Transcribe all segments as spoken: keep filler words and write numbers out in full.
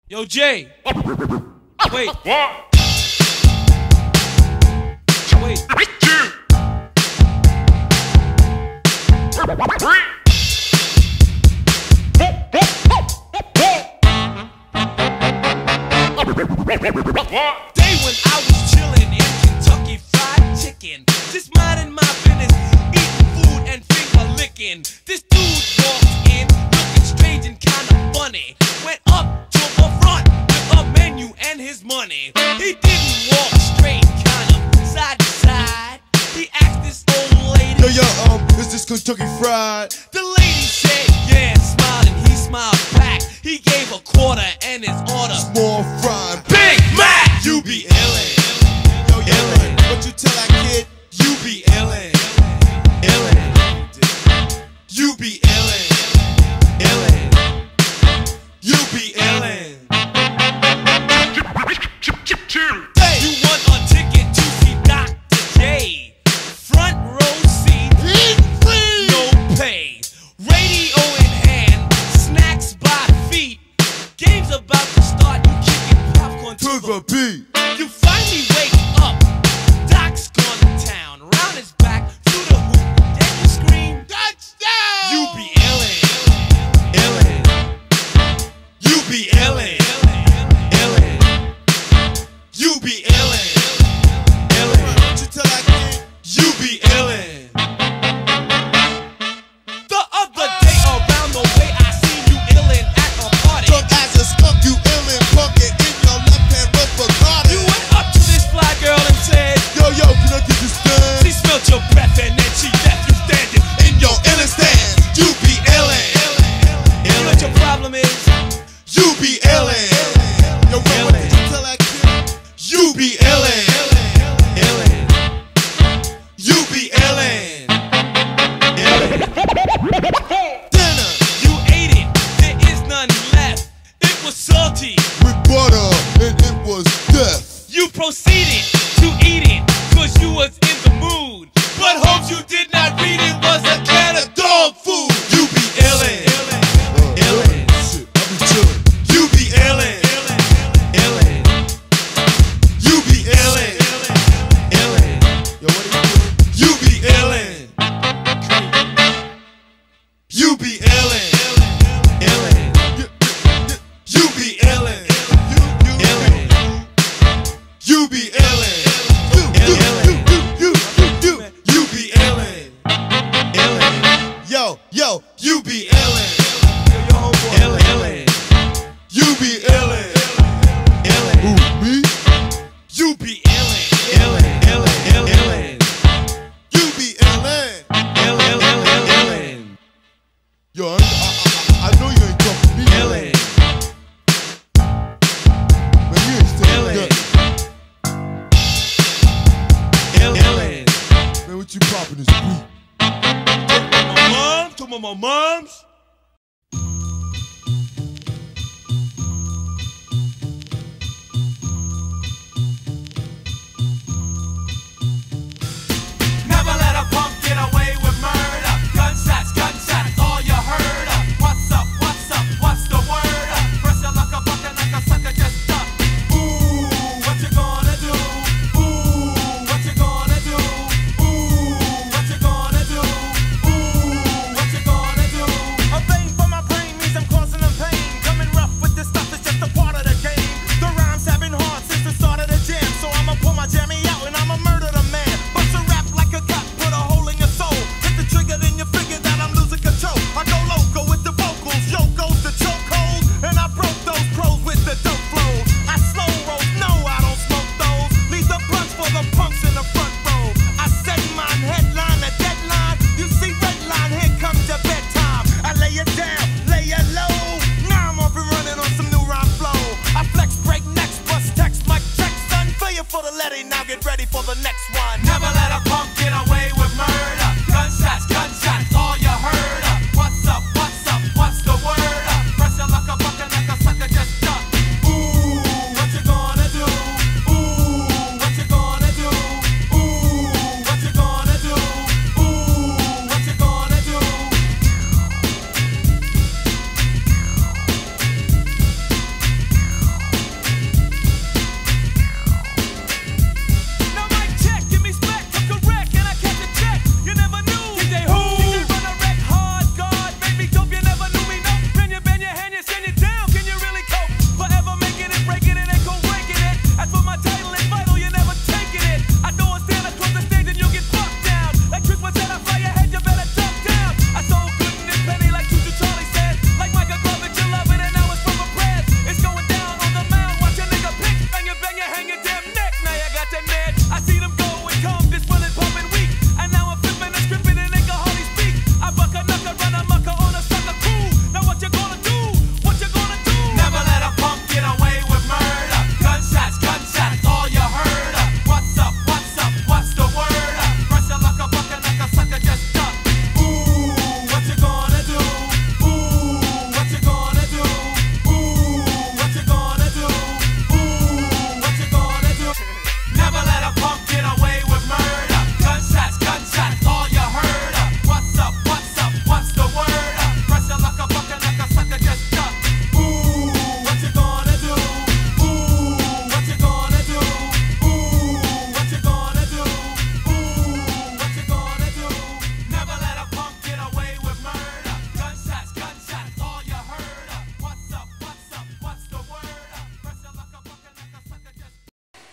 Yo, Jay. Wait. What? Wait. What? Day when I was chillin' in Kentucky Fried Chicken, just minding my business, eating food and finger licking. This dude walked in, looking strange and kinda funny. Went up to the front with a menu and his money. He didn't walk straight, kind of side to side. He asked this old lady, Yo, yo, um, is this Kentucky Fried? the lady said, yeah, smiling. He smiled back. He gave a quarter and his order. Small fried. Big Mac! You be illin'. Yo, yo, illin'. What you tell that kid? You be illin'. Illin'. You be illin'. Illin'. You be illin'. Hey. You want a ticket to see Doctor J. Front row seat, no pay. Radio in hand, snacks by feet. Game's about to start, you kicking popcorn to To the beat. You finally wake up. Doc's gone to town. Round his back, through the hoop. Then you scream, touchdown! You be illin'. Illin'. You be illin'. Illin'. You be illin'. Illin'. What you tell that kid? You be illin'. The other day around the way I seen you illin' at a party. Drunk as a skunk, you illin', punkin' in your left hand with Bacardi. You went up to this fly girl and said, Yo, yo, can I get this done? she smelled your breath and then she left you standing in your illin' stance. You be illin'. You know what your problem is? You be illin'. Yo, bro, what did you tell that kid? You be illin'. Illin'. You be illin'. Dinner You ate it. There is none left. It was salty. with butter, and it was death. You proceeded to eat it, cause you was in the mood. But hopes you did not read it was a can of dog food. You be illin'. Uh, Illin'. Shit, I be chillin'. You be illin'. Illin'. You be illin'. Illin'. Yo, what are you doing? You be illin'. You be illin'. Illin'. You be illin'. Illin'. You be illin'. You, you, you, you, you, you. You be illin'. Illin'. Yo, yo, You be illin'. your homeboy. Illin'. You be illin'. Who, Illin'. me? You be illin'. Illin'. Illin'. Illin'. You be illin'. Illin'. Illin'. Yo, I, I, I, I know you ain't talking to me. Illin'. But you ain't still Illin'. good. Illin'. Man, what you poppin' this week? My mom, to my mom's.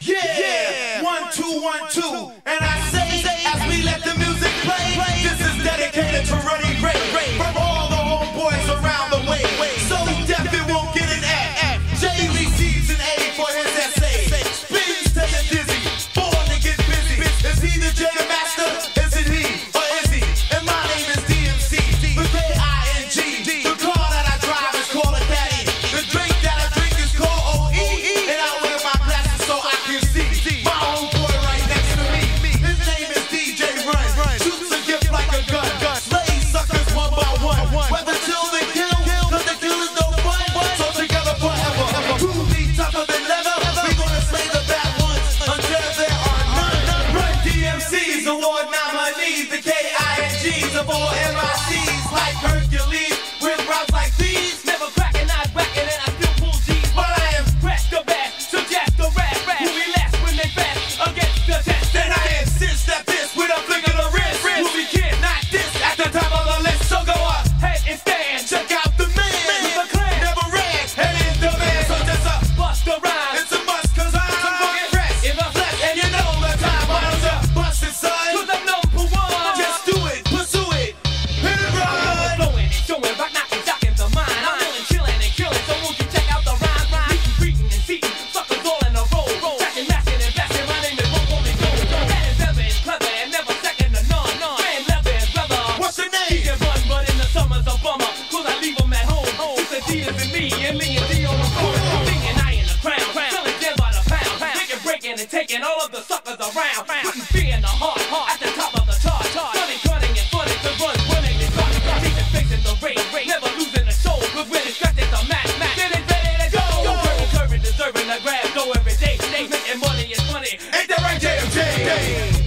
Yeah, yeah. One, two, one, two. And I say, as we let the music play, this is dedicated to Running Ray. From all the homeboys around the way. So deaf it won't get an F. Jay receives an A for his essay. Spins till you're dizzy, born to get busy. Is he the Jam Master? Is it he? Or is he? And my name is D M C, the K I N G. The car that I drive is called a caddy. The drink that I drink is called O E. And I wear my glasses so I can see my homeboy right next to me. His name is D J Run. Shoots a gift like a gun. Slay suckers one by one. Whether till they kill, cause the kill is no fun. So together forever. Two be tougher than leather. We gonna slay the bad ones until there are none. Run D M Cs, award nominees. The K I N Gs of all M I Cs. Like Hercules, with rhymes like these. Never cracking, not whacking, and I still pull G's. But I am Crack the back, suggest the rap, rap. Who relax when they fast against the test. then I insist that this with a flick of the wrist. Will be kid, not this at the top of the list. So go up, Head and stand, check out the man. with a clan. Never ran, and in demand. So just up, Bust the rhyme. it's a must, cause I'm fresh In the flesh, and you know the time. Why don't you bust it, son? Cause I'm number one. Just do it, pursue it, hit it right. Flowing and showing, rock knocking, jocking the mind. I'm feeling, chilling and killing, so won't you check out the rhyme? Meeting, greeting, and seating, suckers all in a row. Tracking, mashing, and blasting. My name is Roll Rolling Gold. That is ever and clever and never second to none. Man, leather and brother. What's your He name? can run, but in the summer's a bummer. Cause I leave him at home. It's Adidas and me, and me and D on the phone. Thinking I in the crown, selling gems by the pound. Making, breaking, and taking all of the suckers around. Putting fear in the heart, at the top of the chart. Running, running, and funny to run, running, and running. Teaching, facing the race, never losing the show. Cause when it's stretched, it's a match, match. Then it's ready to go. Curving, curving, deserving the grab, go every day. They making money is funny. Ain't that right, J M J?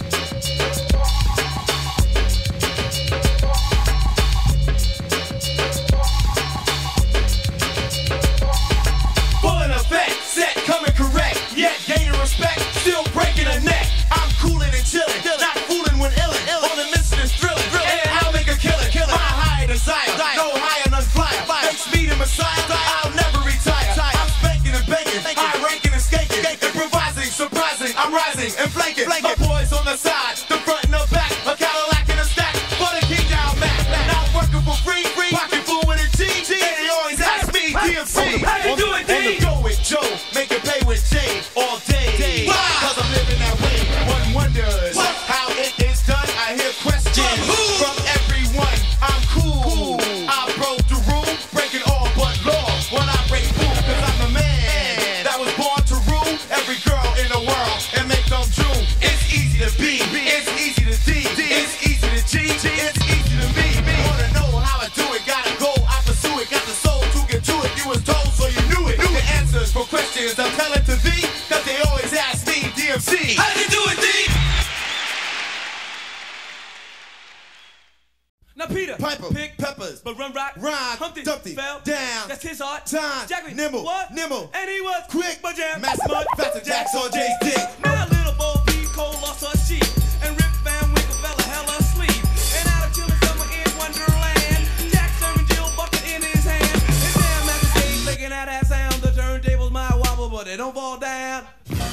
Full in effect, set, coming correct. Yet gaining respect, still breaking a neck. I'm coolin' and chillin', not fooling when illin'. On the mission is thrillin', and I'll make a killin'. My higher desire, no higher, none flyer. Makes me the messiah, I'll never retire. I'm spanking and banking, high ranking and skanking. Improvising, surprising, I'm rising and flanking. My boys on the side, the front and the back. A Cadillac in a stack, for the king down Mac. Not working for free, pocket full with a G. And they always ask me, D M C. How you do it, D? Go with Joe, make it pay with J all day. Cause I'm living that way. One wonders how it is done. I hear questions from everyone. I'm cool. I broke the rule, breaking all but law. When I break fool, cause I'm a man that was born to rule every girl in the world and make them drool. It's easy to be, it's easy to D, it's easy to G, it's easy to me. Wanna know how I do it? Gotta go, I pursue it. Got the soul to get to it. You was told, so you knew it. The answers for questions I'm telling to thee, cause they always ask me, D M C. How you do it, D? Now Peter, Piper, pick peppers, but run rock, rhyme, Humpty, Dumpty, fell down, That's his art. time, Jackie, nimble, what? nimble, And he was quick, but jam, mass mud, faster jacks on Jay's dick. Now little Bo Peep Cole lost her sheep, and Rip Van Winkle fell a hell asleep. And out of chilling summer in Wonderland, Jack serving Jill bucket in his hand. And damn at the stage making that ass sound. The turntables might wobble, but they don't fall down.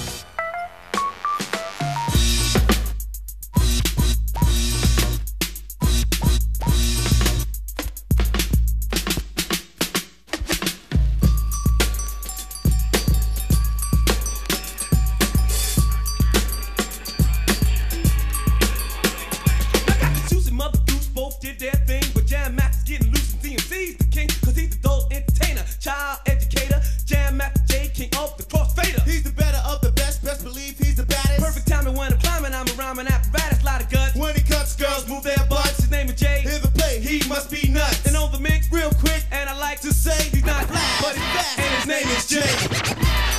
Did their thing, but Jam Master's getting loose and D M C's the king, cause he's the adult entertainer, child educator, Jam Master J, king of the crossfader. He's the better of the best, best believe he's the baddest. Perfect timing when I'm climbing, I'm a rhyming apparatus, lot of guts. When he cuts, girls move their butts. His name is Jay, Hear the play, he must be nuts. and on the mix, Real quick, and I like to to say he's not black, but he's fast, and his name is Jay.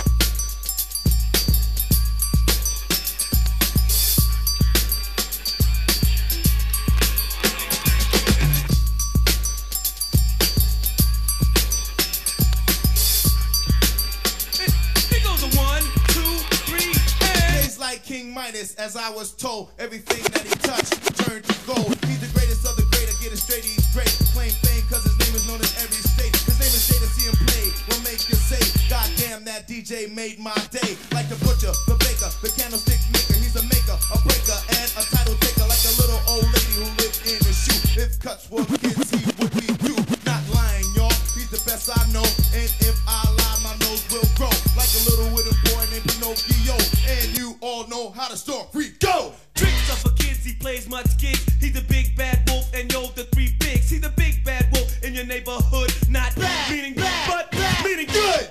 King Midas, as I was told, everything that he touched turned to gold. He's the greatest of the great, I get it straight, he's great. Claim fame cause his name is known in every state. His name is Jay, to see him play will make you say, God damn that D D J made my day. Like the butcher, the baker, the candlestick maker. He's a maker, a breaker, and a title taker. Like a little old lady who lived in a shoe. If cuts were kids, he would be you. Not lying, y'all. He's the best I know. And if I lie, my nose will grow. Like a little wooden boy named Pinocchio. And you all know how the story go. Tricks are for kids, he plays much gigs. He's the big bad wolf, and yo, the three bigs. He's the big bad wolf in your neighborhood. Not bad, meaning bad, but bad, meaning good.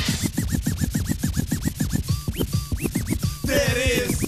There it is.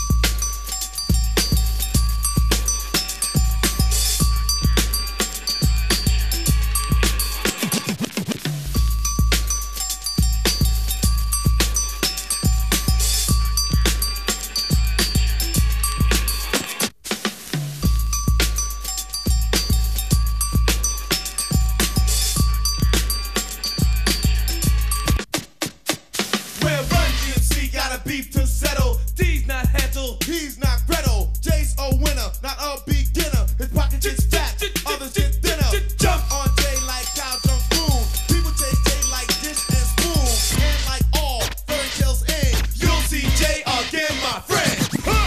Beef to settle, D's not handled, he's not Gretel. Jay's a winner, not a beginner. His pocket gets fat, others get thinner. Jump on Jay like cow jump spoon. People chase Jay like dish and spoon. And like all fairy tales end, you'll see Jay again, my friend. Huh.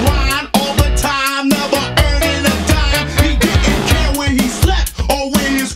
Or when his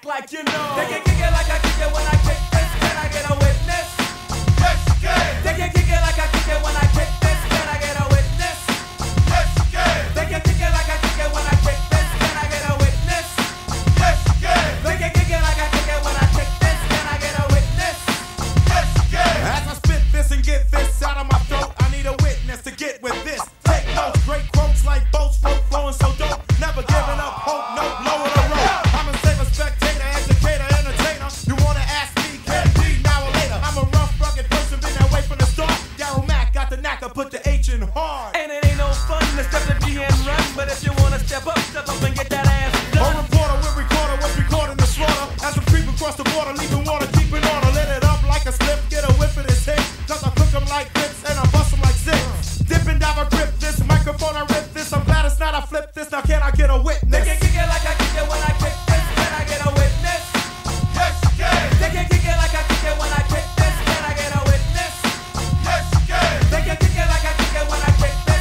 act like you know. They can kick it like I kick it when I kick this. Can I get a witness? Yes, you can. They can kick it like I kick it when I kick this. Can I get a witness? Yes, you can. They can kick it like I kick it when I kick this. Can I get a witness? Yes, you can. They can kick it like I kick it when I kick this. Can I get a witness? Yes, you can. As I spit this and get this out of my throat, I need a witness to get with this. Take notes, great quotes like boats, float, flowing so dope. Never giving up hope, no, lower the road. I'm a saver, spectator, educator, entertainer. You wanna ask me, can be now or later. I'm a rough, rugged person, been that way from the start. Daryl Mack got the knack, I put the H in hard. And it ain't no fun to step to G and run, but if you wanna step up, step up and get that ass A done. reporter with recorder was recording the slaughter. As we creep across the border, leaving water, keeping order. Let it up like a slip, get a whiff of this hit. Cause I cook them like grits and I bust them like zips. Dip and dive, I grip this microphone, I rip this. I'm glad it's not, I flip this. Now can I get a They witness? can kick it like I kick it when I kick this. Can I get a witness? Yes, you can. They can kick it like I kick it when I kick this. Can I get a witness? Yes, you can. They can kick it like I kick it when I kick this.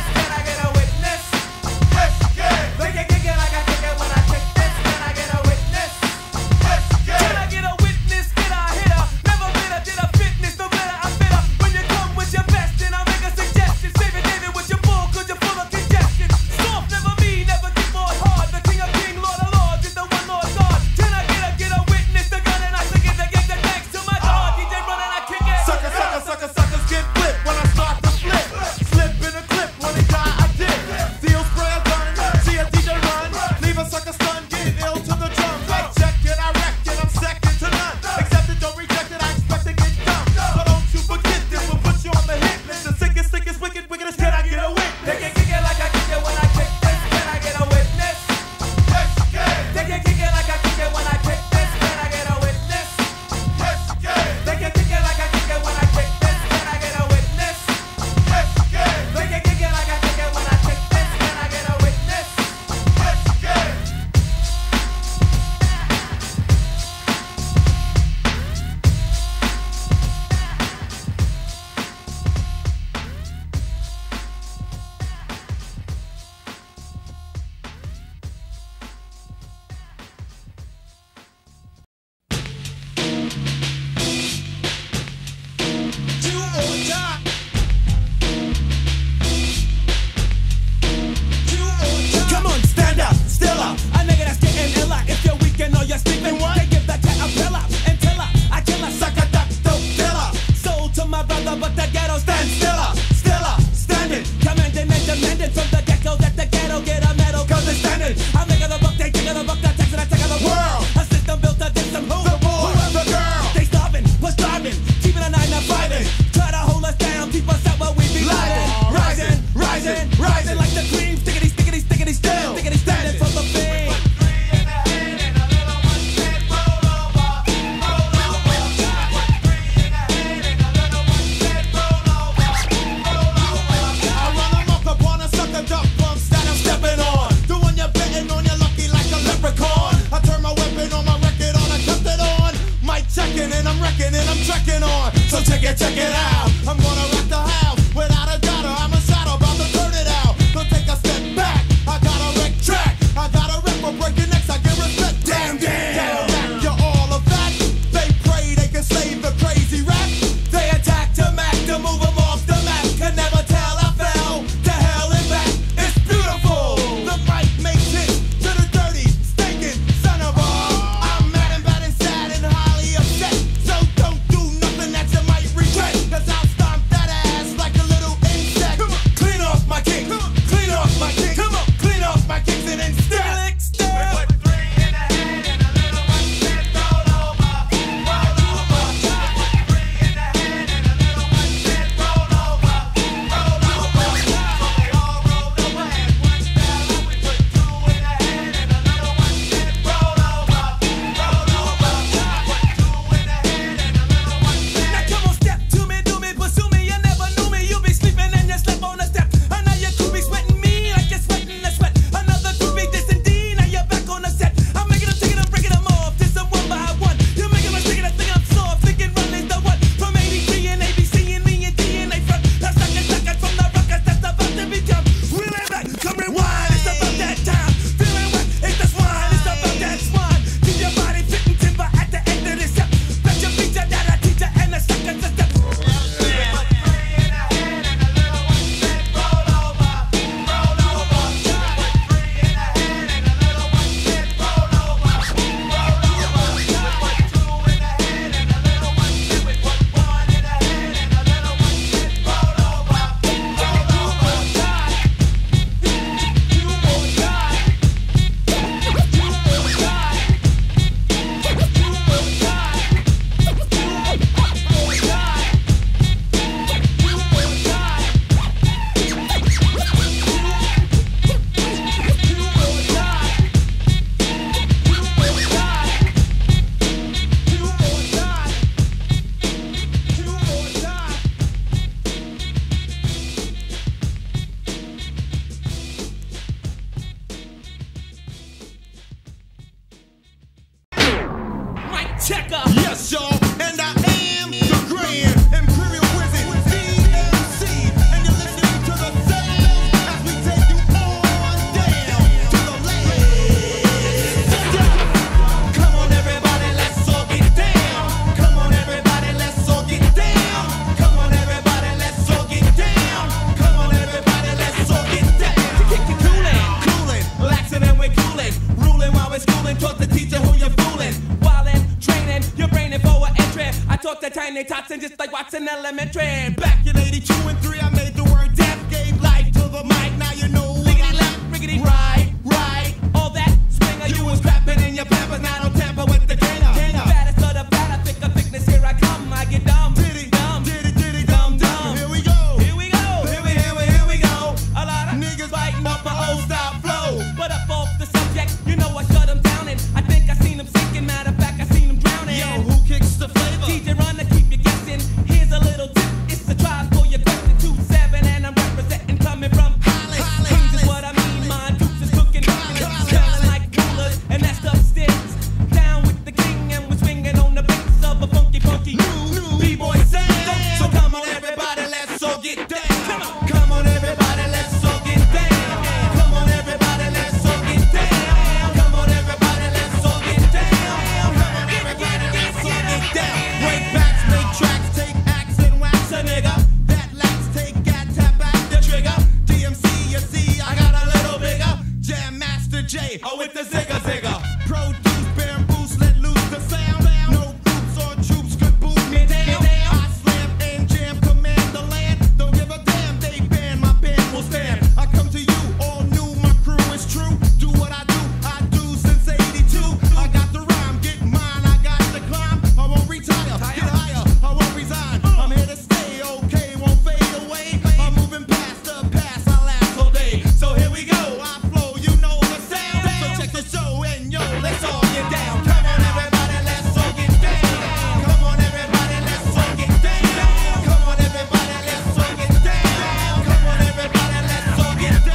banging tots and just like Watson Elementary. Back In eighty-two and three, I made the word death, gave life to the mic. Now you know what Liggity I left, like. riggedy Right, right. all that swinger You you was was crapping in your pampers, now don't tamper with the king. fattest of the fat. I pick a thickness, here I come, I get dumb. Diddy, dumb, diddy, diddy, dum, dum. Here we go. Here we go, Here we, here we, here we go. a lot of Niggas biting up my old style flow. but up off the subject, you know I shut them down and I think I seen them sinking. Matter of fact, I seen them drowning. Yo, who kicks the flavor? D J Run to keep you guessing. Here's a little tip. It's the tribe for your question. two seven and I'm representing coming from Hollis, Hollis. Hollis. Is what I mean. My dukes is cooking. Hollis. Smelling like coolers and that's upstairs. Down with the king and we're swinging on the beats of a funky, funky new B-boy sound. So come on, everybody, let's all get down. Come on, everybody, let's all get down. Come on, everybody, let's all get down. Come on, everybody, let's all get down. Come on, everybody, let's all get down. Break backs, make tracks, take acts and wax a nigga. That lacks, take gat, tap back the trigger. D M C, you see, I got a little bigger. Jam Master J, oh with the zigga zigga. Produce, bamboos, let loose the sound. No groups or troops could boot me down. I slam and jam, command the land. Don't give a damn, they ban, my band will stand. I come to you, all new, my crew is true. Do what I do, I do since eighty-two. I got the rhyme, get mine, I got the climb. I won't retire, get higher, I won't resign. I'm here to stay, okay, won't fade away. I'm moving past the past, I last all day. So here we go, I flow, you know the sound. So check the show and yo, let's all get down. Come on, everybody, let's all get down. Come on, everybody, let's all get down. Come on, everybody, let's all get down. Come on, everybody, let's all get down.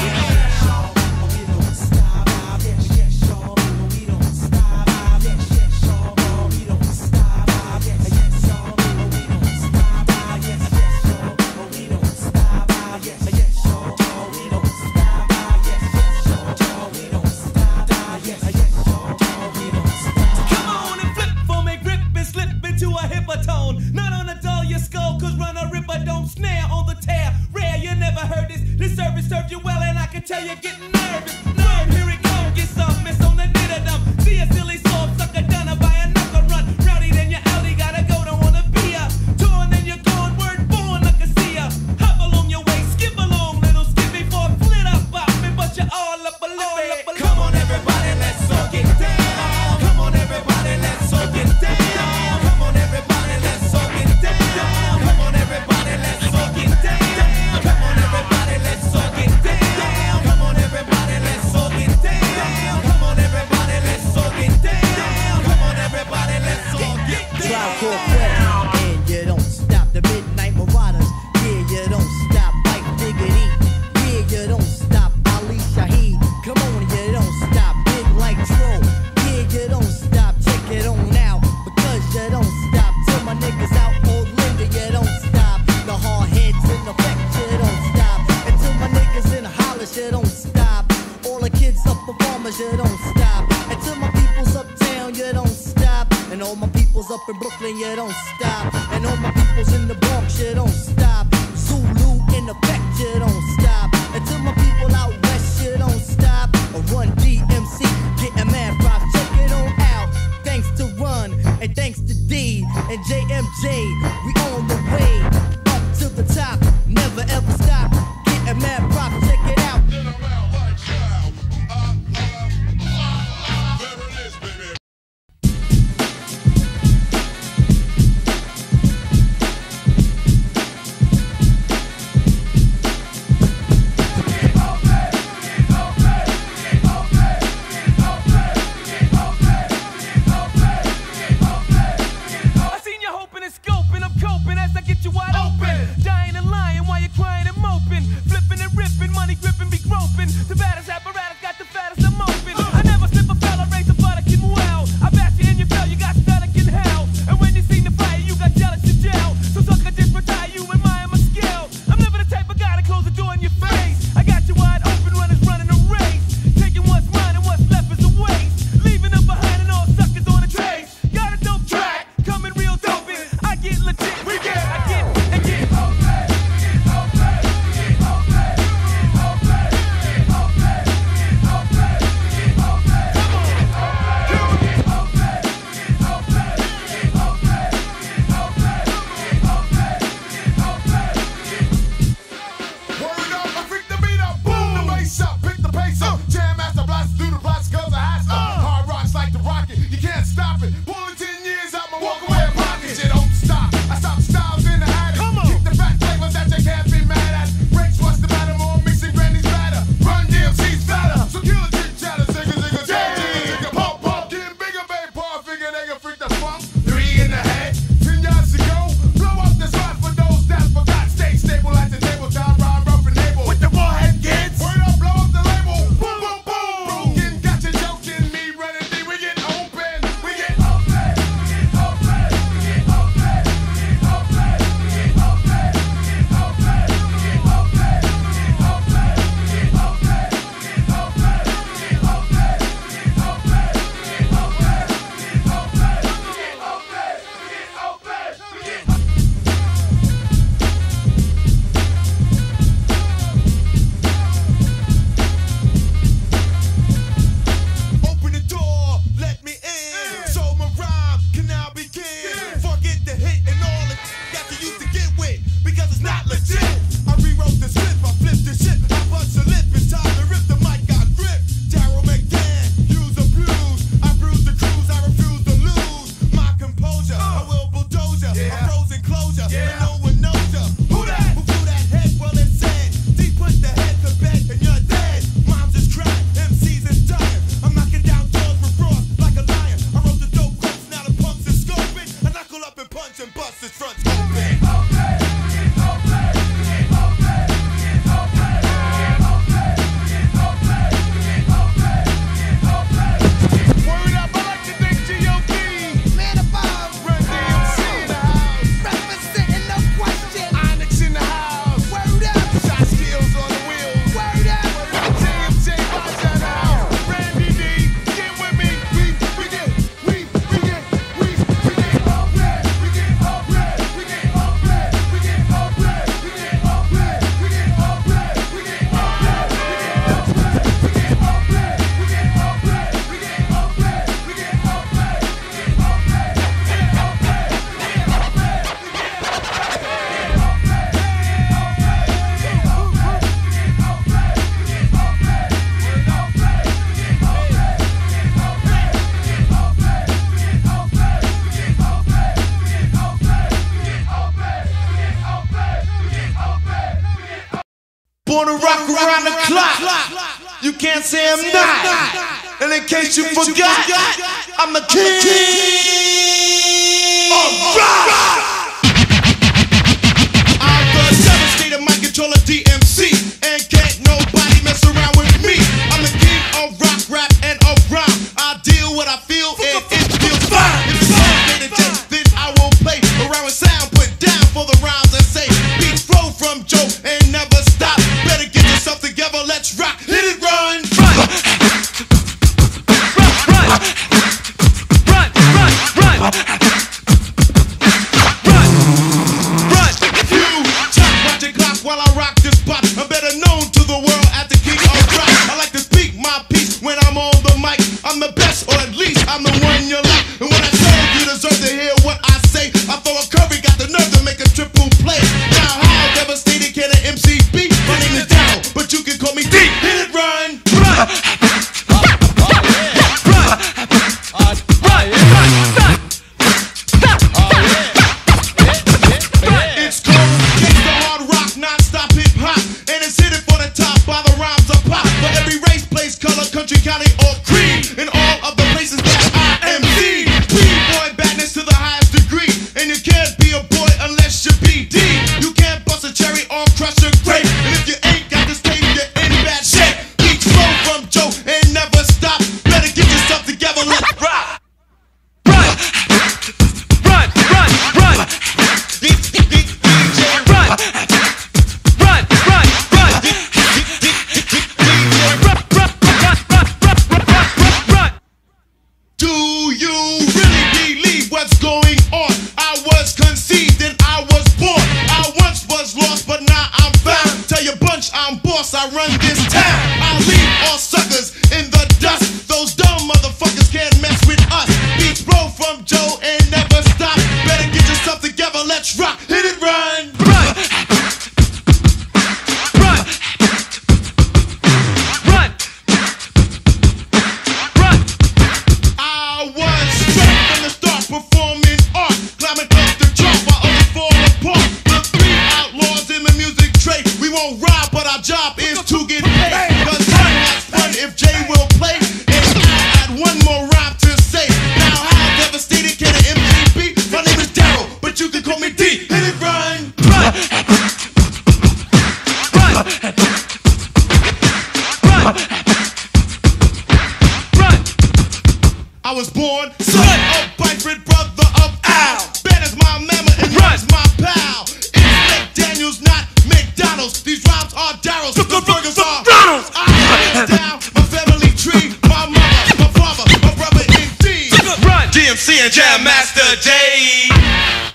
Come on and flip for me, grip and slip into a hippertone. Not on a dull your skull, cause run a ripper don't snare on the tear. Rare, you never heard this. This service served you well, and I can tell you're getting nervous. Nerve, here it comes, get some miss on the knitter dump. See a silly soft sucker done by a knuckle run. Rowdy, then you're outie, gotta go, don't wanna be ya. Torn, then you're gone, word born, I can see ya. Hop along your way, skip along, little skippy for a flit up, bop me, but you're all up a lip, up a lip. Come on, everybody, let's all get down. Come on, everybody, let's all get down. Come on, everybody, let's all get down. Come on, everybody, let's all get down. Come on, everybody, let's all get down. Come on, everybody, let's all get down. Come on, everybody, let's all get down. Come on, everybody, let's all get Tribe Called down. Quest, and you don't stop. The Midnight Marauders, yeah, you don't stop. Mike Diggity, yeah, you don't stop. Ali Shaheed, come on, you don't stop. Big like Tro, yeah, you don't stop. Check it on out, because you don't stop. Till my niggas out old Linda, you don't stop. The hard heads in effect, you don't stop. And till my niggas in Hollis, you don't stop. All the kids up performers, you don't stop. And till my people's uptown, you don't stop. And all my people's up in Brooklyn, you don't stop. And all my people's in the Bronx, you don't stop. Zulu in effect, you don't stop. And till my people out west, you don't stop. Or Run D M C, getting mad props, check it on out. Thanks to Run, and thanks to D, and J M J, we on the way. Up to the top, never ever stop. Getting mad props, check it out. I seen you hoping and scoping, I'm coping as I get you wide open. Dying and lying while you're crying and moping. Flipping and ripping, money gripping, be groping. The baddest apparatus got the fattest, I'm open. I never slip a fella, raise a butter, can well. I bash you and you fell, you got static in hell. And when you seen the fire, you got jealous in jail. So sucker just retire, you admire my skill. I'm never the type of guy to close the door in your face. I got you wide open, runners running a race. Taking what's mine and what's left is a waste. Leaving them behind and all suckers on the trace. Got a dope track, coming real dope. I get legit, we get, I get, and get. born to rock around the clock. You can't say I'm not. And in case you forgot, I'm the king of rock. I'm the devastator, mic controller D M C, and can't nobody mess around with me. I'm the king of rock, rap, and of rhyme. I deal what I feel, and it feels fine. If it's all made a day, then I will play around with sound, put down for the rhymes and say beats flow from Joe and never stop. Better get yourself together, let's rock. Hit it, run, run, run, run, run, run, run, run, run. You talk, watch your clock while I rock this spot. I'm better known to the world as the king of rock. I like to speak my piece when I'm on the mic. I'm the best, or at least I'm the one you like. And when I say you deserve to hear what I say, I throw a curry, got the nerve to make a triple play. Now how devastated can an M C be? My name is Daryl, but you can call me D. Hit it, run, run, run, run, run, run. It's called gangsta hard rock, non-stop hip hop, and it's hit it for the top by the rhymes of pop. For every race, place, color, country, county, or creed, in all of the places that I am the B-boy badness to the highest degree. And you can't be a boy unless you be D. You can't bust a cherry or crush a grape, and if you ain't got this tape, you're in bad shape. Beats flow from Joe and never stop. Better get yourself together, let's rock. Run, run, run, run. D J run, run, run, run. D J run, run, run, run, run, run, run. Do you really believe what's going on? I was conceived and I was born. I once was lost, but now I'm found. Tell your bunch I'm boss, I run this town. I leave all suckers in the dust. Those dumb motherfuckers can't mess with us. Beats blow from Joe and never stop. Better get yourself together, let's rock. Hit it, run, run, run, run, run. I was straight from the start, performing art, climbing up the chart while others fall apart. The three outlaws in the music trade. We won't rob, but our job is to get paid. Cause fun has fun if Jay will play. And I'll add one more rhyme to say. Now how devastated can an M C be? My name is Daryl, but you can call me D. Hit it, run, run, run, run, run. I was born son of Byford, brother of Al. Ben is my mama and Run's my pal. It's McDaniels, not McDonald's. These rhymes are Daryl's, the burgers are Ronald's. I hands down my family tree, my mother, my father, my brother, indeed. Run, D M C and Jam Master J.